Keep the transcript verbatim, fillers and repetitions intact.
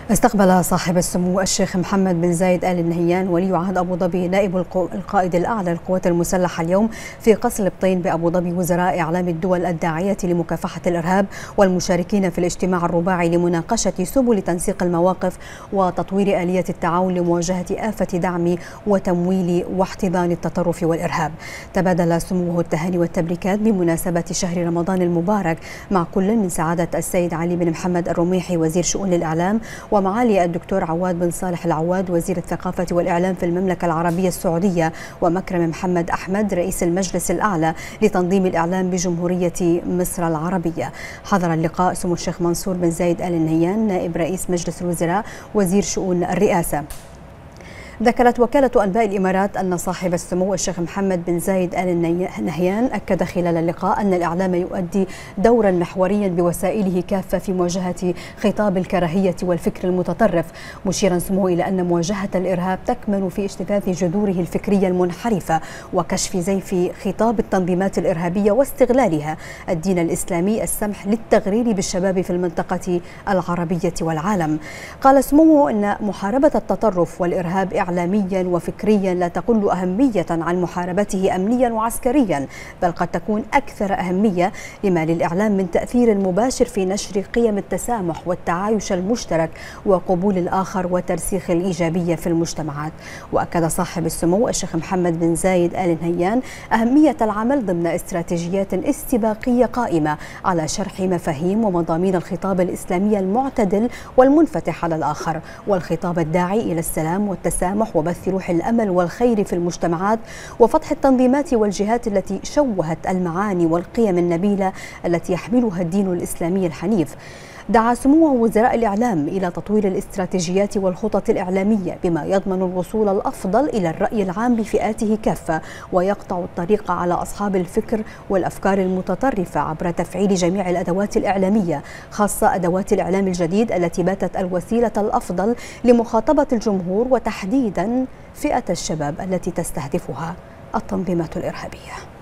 استقبل صاحب السمو الشيخ محمد بن زايد آل نهيان ولي عهد أبو ظبي نائب القائد الأعلى للقوات المسلحة اليوم في قصر البطين بأبو ظبي وزراء إعلام الدول الداعية لمكافحة الإرهاب والمشاركين في الاجتماع الرباعي لمناقشة سبل تنسيق المواقف وتطوير آلية التعاون لمواجهة آفة دعم وتمويل واحتضان التطرف والإرهاب. تبادل سموه التهاني والتبريكات بمناسبة شهر رمضان المبارك مع كل من سعادة السيد علي بن محمد الرميحي وزير شؤون الإعلام ومعالي الدكتور عواد بن صالح العواد وزير الثقافة والإعلام في المملكة العربية السعودية ومكرم محمد أحمد رئيس المجلس الأعلى لتنظيم الإعلام بجمهورية مصر العربية. حضر اللقاء سمو الشيخ منصور بن زايد آل نهيان نائب رئيس مجلس الوزراء وزير شؤون الرئاسة. ذكرت وكالة أنباء الإمارات أن صاحب السمو الشيخ محمد بن زايد آل نهيان أكد خلال اللقاء أن الإعلام يؤدي دورا محوريا بوسائله كافة في مواجهة خطاب الكراهية والفكر المتطرف، مشيرا سموه إلى أن مواجهة الإرهاب تكمن في اجتثاث جذوره الفكرية المنحرفة وكشف زيف خطاب التنظيمات الإرهابية واستغلالها الدين الإسلامي السمح للتغرير بالشباب في المنطقة العربية والعالم. قال سموه أن محاربة التطرف والإرهاب إعلاميا وفكريا لا تقل أهمية عن محاربته أمنيا وعسكريا، بل قد تكون أكثر أهمية لما للإعلام من تأثير مباشر في نشر قيم التسامح والتعايش المشترك وقبول الآخر وترسيخ الإيجابية في المجتمعات. وأكد صاحب السمو الشيخ محمد بن زايد آل نهيان أهمية العمل ضمن استراتيجيات استباقية قائمة على شرح مفاهيم ومضامين الخطاب الإسلامي المعتدل والمنفتح على الآخر، والخطاب الداعي إلى السلام والتسامح وبث روح الأمل والخير في المجتمعات، وفتح التنظيمات والجهات التي شوهت المعاني والقيم النبيلة التي يحملها الدين الإسلامي الحنيف. دعا سموه وزراء الإعلام إلى تطوير الاستراتيجيات والخطط الإعلامية بما يضمن الوصول الأفضل إلى الرأي العام بفئاته كافة، ويقطع الطريق على أصحاب الفكر والأفكار المتطرفة عبر تفعيل جميع الأدوات الإعلامية، خاصة أدوات الإعلام الجديد التي باتت الوسيلة الأفضل لمخاطبة الجمهور وتحديدا فئة الشباب التي تستهدفها التنظيمات الإرهابية.